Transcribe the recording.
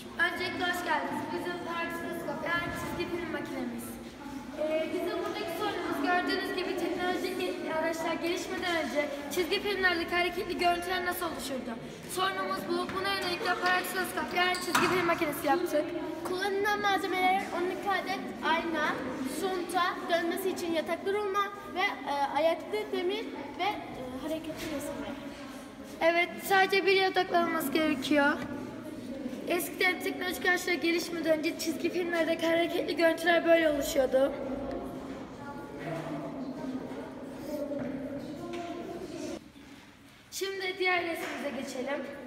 Öncelikle hoş geldiniz. Bizim Paraxeloskop yani çizgi film makinemiz. Bizim buradaki sorunumuz gördüğünüz gibi teknolojik araçlar gelişmeden önce çizgi filmlerdeki hareketli görüntüler nasıl oluşurdu? Sorunumuz bu. Buna yönelik de Paraxeloskop yani çizgi film makinesi yaptık. Kullanılan malzemeler 12 adet ayna, sunta, dönmesi için yataklı rulman ve ayaklı demir ve hareketli resimler. Evet, sadece bir yadaklanması gerekiyor. Eskiden teknolojik araçlar gelişmeden önce çizgi filmlerdeki hareketli görüntüler böyle oluşuyordu. Şimdi diğer resmimize geçelim.